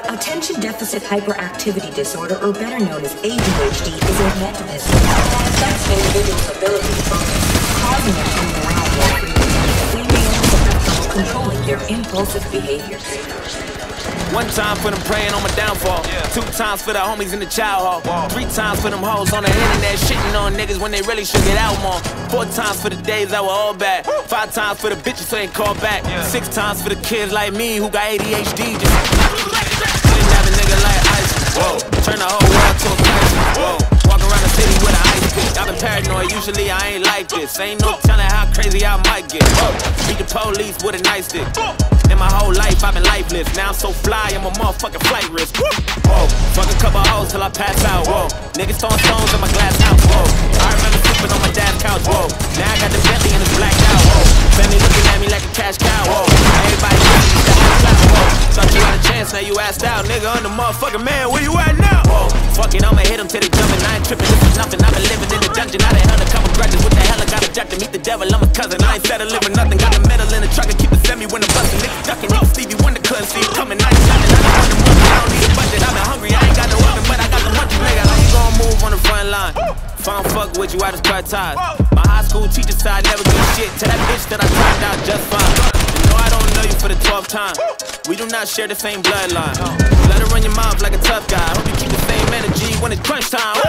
Attention deficit hyperactivity disorder, or better known as ADHD, is a mental disorder that affects an individual's ability to focus, causing them to move around more freely. They may also have trouble controlling their impulsive behaviors. One time for them praying on my downfall. 2 times for the homies in the child hall. 3 times for them hoes on the internet shitting on niggas when they really should get out more. 4 times for the days that were all bad. 5 times for the bitches who ain't called back. 6 times for the kids like me who got ADHD. Just didn't have a nigga like ice. Whoa, turn the whole world to a crisis. Whoa, walk around the city with an ice pick. I've been paranoid, usually I ain't like this. Ain't no telling how crazy I might get. Whoa, beat the police with a nice stick. In my whole life, I've been lifeless. Now I'm so fly, I'm a motherfucking flight risk. Whoa, fuck a couple hoes till I pass out. Whoa, niggas throwing stones in my glass house. Whoa, I remember sleeping on my dad's couch. Whoa, now I got the Bentley and it's blacked out. Whoa, family looking at me like a cash cow. Whoa, everybody got me the hot shot. Whoa, thought you had a chance, now you asked out. Nigga, I'm the motherfucking man, where you at now? Whoa, fuck it, I'ma hit him till they jumping. I ain't tripping, this is nothing. I've been living in the dungeon. I done held a couple grudges. What the hell, I got a jack to meet the devil. I'm a cousin, I ain't settling for nothing. Got a medal in the truck and keep it semi when the bustin'. Niggas ducking, niggas Stevie Wonder couldn't see it coming. I ain't shining, I don't want the money, I don't need a budget. I've been hungry, I ain't got no oven, but I got the munchies, nigga. How you gon' move on the front line? If I don't fuck with you, I just cut ties. My high school teacher said I never do shit to that bitch that I turned out just fine. You know I don't know you for the 12th time. We do not share the same bloodline. Let her run your mouth like a tough guy. Hope you keep the same energy when it's crunch time.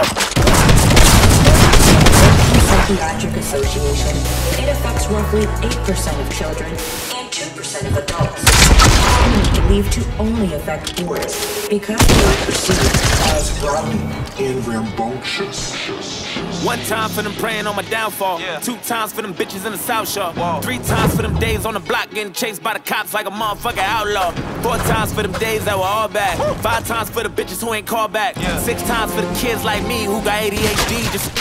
Psychiatric Association. It affects roughly 8% of children and 2% of adults. Commonly believed to only affect boys because they are perceived as violent and rambunctious. 1 time for them praying on my downfall. 2 times for them bitches in the South Shore. 3 times for them days on the block getting chased by the cops like a motherfucking outlaw. 4 times for them days that were all bad. 5 times for the bitches who ain't called back. 6 times for the kids like me who got ADHD. Just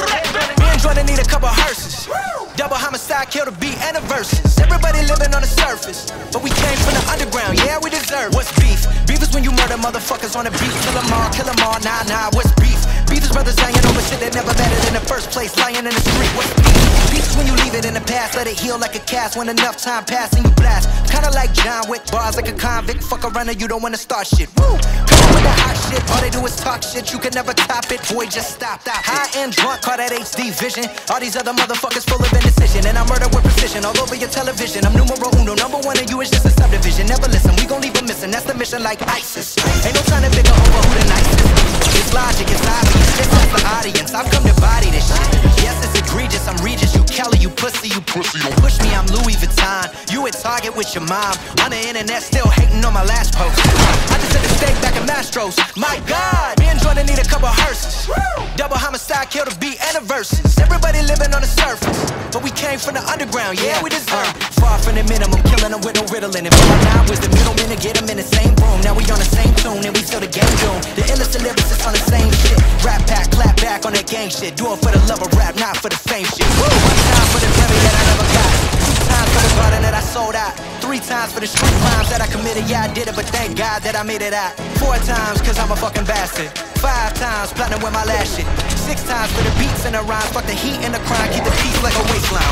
me and Jordan need a couple hearses. Double homicide, kill the beat and the verses. Everybody living on the surface, but we came from the underground, yeah, we deserve. What's beef? Beef is when you murder motherfuckers on the beat. Kill them all, nah, what's beef? Beef is brothers lying over shit that never mattered in the first place. Lying in the street, what's beef? Beef is when you leave it in the past, let it heal like a cast. When enough time passes and you blast. Kinda like John Wick, bars like a convict. Fuck around and you don't wanna start shit. Woo! Come with the hot shit, all they do is talk shit. You can never top it, boy, just stop that. High and drunk, call that HD vision. All these other motherfuckers full of indecision, and I murder with precision all over your television. I'm numero uno, #1, and you is just a subdivision. Never listen, we gon' leave them missing. That's the mission, like ISIS. Ain't no time to figure over who the nicest. It's logic, it's obvious. Just ask the audience. I've come to body this shit. Yes, it's egregious. I'm Regis, you Kelly, you pussy, you pussy. Don't push me, I'm Louis Vuitton. You at Target with your mom on the internet, still hating on my last post. I just took a steak back at Mastro's. My God, me and Jordan need a couple hearses. Double homicide, kill the beat and the verses. Everybody living on the surface, but we came from the underground, yeah, we deserve. Far from the minimum, killing them with no riddling. And all now was the middleman to get them in the same room. Now we on the same tune and we feel the game doomed. The illest of lyricists on the same shit. Rap pack, clap back on that gang shit. Do it for the love of rap, not for the fame shit. 1 time for the Grammy that I never got. 2 times for the garden that I sold out. 3 times for the street crimes that I committed. Yeah, I did it, but thank God that I made it out. 4 times, cause I'm a fucking bastard. 5 times, platinum with my last shit. 6 times for the beats and the rhymes. Fuck the heat and the crime, keep the peace like a waistline.